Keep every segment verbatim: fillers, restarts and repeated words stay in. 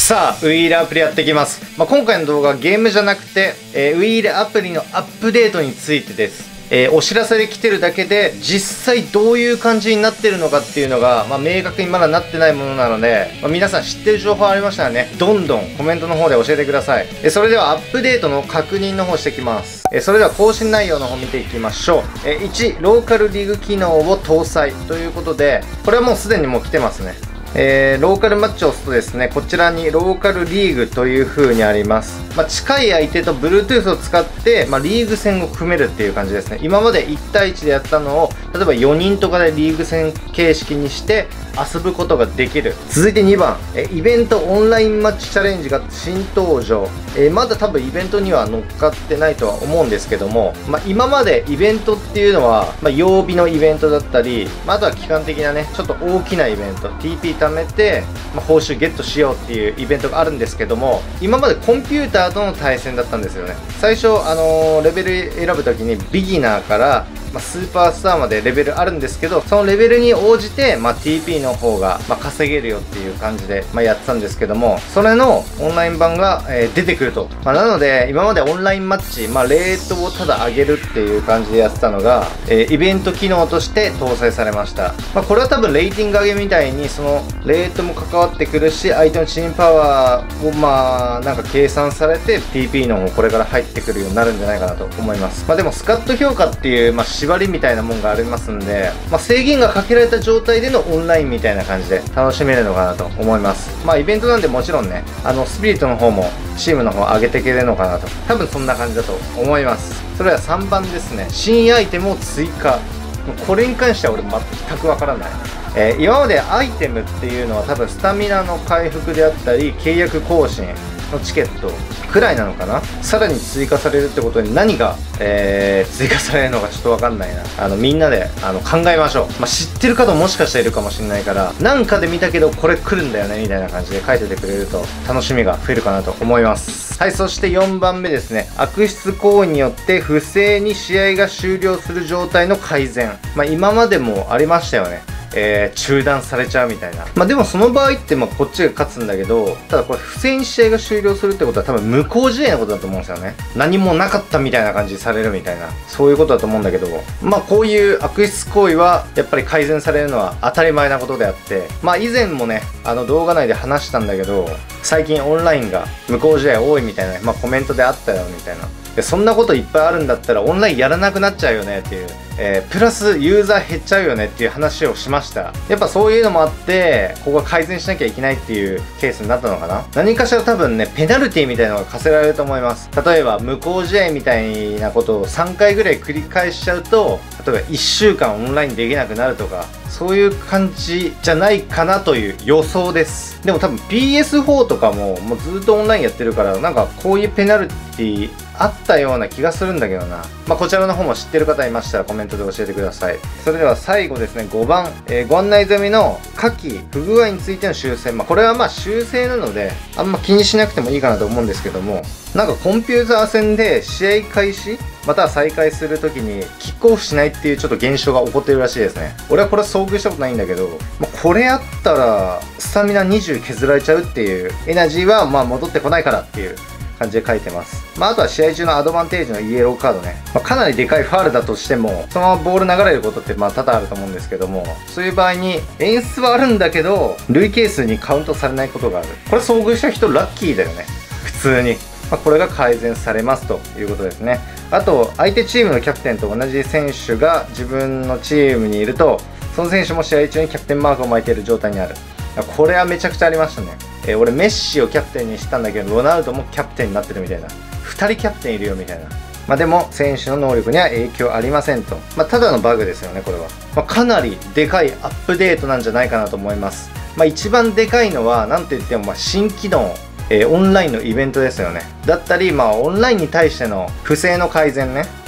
さあ、ウイイレアプリやっていきます。まあ、今回の動画はゲームじゃなくて、えー、ウイイレアプリのアップデートについてです。えー、お知らせで来てるだけで、実際どういう感じになってるのかっていうのが、まあ、明確にまだなってないものなので、まあ、皆さん知ってる情報ありましたらね、どんどんコメントの方で教えてください。えー、それではアップデートの確認の方していきます。えー、それでは更新内容の方見ていきましょう。えー、いち、ローカルリーグ機能を搭載ということで、これはもうすでにもう来てますね。えー、ローカルマッチを押すとですね、こちらにローカルリーグという風にあります。まあ、近い相手と Bluetooth を使って、まあ、リーグ戦を組めるっていう感じですね。今までいち対いちでやったのを、例えばよにんとかでリーグ戦形式にして遊ぶことができる。続いてにばん、えイベントオンラインマッチチャレンジが新登場。えー、まだ多分イベントには乗っかってないとは思うんですけども、まあ、今までイベントっていうのは、まあ、曜日のイベントだったり、まあ、あとは期間的なね、ちょっと大きなイベント、ティーピー 貯めて、まあ、報酬ゲットしようっていうイベントがあるんですけども、今までコンピューターとの対戦だったんですよね。最初、あのー、レベル選ぶときにビギナーから、まあ、スーパースターまでレベルあるんですけど、そのレベルに応じて、まあ、ティーピー の方が、まあ、稼げるよっていう感じで、まあ、やってたんですけども、それのオンライン版が、えー、出てくると。まあ、なので、今までオンラインマッチ、まあ、レートをただ上げるっていう感じでやってたのが、えー、イベント機能として搭載されました。まあ、これは多分レーティング上げみたいに、その、レートも関わってくるし、相手のチームパワーを、まあ、なんか計算されて、ティーピー の方もこれから入ってくるようになるんじゃないかなと思います。まあ、でも、スカット評価っていう、まあ、縛りみたいなもんがありますんで、まあ、制限がかけられた状態でのオンラインみたいな感じで楽しめるのかなと思います。まあ、イベントなんでもちろんね、あの、スピリットの方も、チームの方上げていけるのかなと。多分そんな感じだと思います。それではさんばんですね。新アイテムを追加。これに関しては俺全くわからない。えー、今までアイテムっていうのは多分スタミナの回復であったり、契約更新のチケットくらいなのかな。さらに追加されるってことに何が、えー、追加されるのかちょっとわかんないな。あの、みんなで、あの、考えましょう。まあ、知ってる方ももしかしたらいるかもしれないから、なんかで見たけどこれ来るんだよね、みたいな感じで書いててくれると楽しみが増えるかなと思います。はい、そしてよんばんめですね。悪質行為によって不正に試合が終了する状態の改善。まあ、今までもありましたよね。えー、中断されちゃうみたいな。まあでもその場合ってまあこっちが勝つんだけど、ただこれ不正に試合が終了するってことは多分無効試合のことだと思うんですよね。何もなかったみたいな感じにされるみたいな、そういうことだと思うんだけど、まあこういう悪質行為はやっぱり改善されるのは当たり前なことであって、まあ以前もね、あの動画内で話したんだけど、最近オンラインが無効試合多いみたいな、まあコメントであったよみたいな。でそんなこといっぱいあるんだったらオンラインやらなくなっちゃうよねっていう、えー、プラスユーザー減っちゃうよねっていう話をしました。やっぱそういうのもあってここは改善しなきゃいけないっていうケースになったのかな。何かしら多分ねペナルティみたいなのが課せられると思います。例えば無効試合みたいなことをさんかいぐらい繰り返しちゃうと、例えばいっしゅうかんオンラインできなくなるとか、そういう感じじゃないかなという予想です。でも多分 ピーエスフォー とかももうずっとオンラインやってるから、なんかこういうペナルティあったような気がするんだけどな。まあ、こちらの方も知ってる方いましたらコメントで教えてください。それでは最後ですね、ごばん、えー、ご案内済みの下記不具合についての修正。まあ、これはまあ修正なのであんま気にしなくてもいいかなと思うんですけども、なんかコンピューター戦で試合開始または再開するときにキックオフしないっていうちょっと現象が起こってるらしいですね。俺はこれ遭遇したことないんだけど、まあ、これあったらスタミナにじゅう削られちゃうっていう、エナジーはまあ戻ってこないからっていう感じで書いてます。まあ、あとは試合中のアドバンテージのイエローカードね。まあ、かなりでかいファウルだとしても、そのままボール流れることってまあ多々あると思うんですけども、そういう場合に演出はあるんだけど、累計数にカウントされないことがある。これ遭遇した人ラッキーだよね。普通に。まあ、これが改善されますということですね。あと、相手チームのキャプテンと同じ選手が自分のチームにいると、その選手も試合中にキャプテンマークを巻いている状態にある。これはめちゃくちゃありましたね。えー、俺メッシをキャプテンにしたんだけど、ロナウドもキャプテンになってるみたいな。ふたりキャプテンいるよみたいな。まあでも、選手の能力には影響ありませんと。まあただのバグですよね、これは。まあ、かなりでかいアップデートなんじゃないかなと思います。まあ一番でかいのは、なんといってもまあ新機能。えー、オンラインのイベントですよね。だったり、まあ、オンラインに対しての不正の改善ね。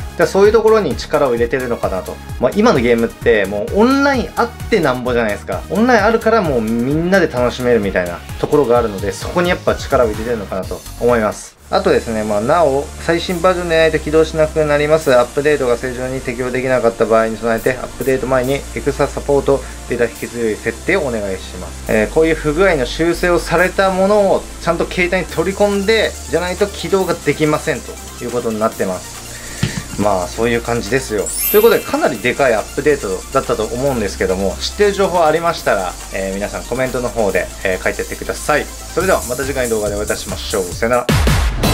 でそういうところに力を入れてるのかなと。まあ、今のゲームってもうオンラインあってなんぼじゃないですか。オンラインあるからもうみんなで楽しめるみたいなところがあるので、そこにやっぱ力を入れてるのかなと思います。あとですね、まあ、なお、最新バージョンでないと起動しなくなります。アップデートが正常に適用できなかった場合に備えて、アップデート前にエクストラサポート、データ引き強い設定をお願いします。えー、こういう不具合の修正をされたものをちゃんと携帯に取り込んで、じゃないと起動ができませんということになってます。まあそういう感じですよ。ということでかなりでかいアップデートだったと思うんですけども、知ってる情報ありましたら、えー、皆さんコメントの方で、えー、書いてってください。それではまた次回の動画でお会いいたしましょう。さよなら。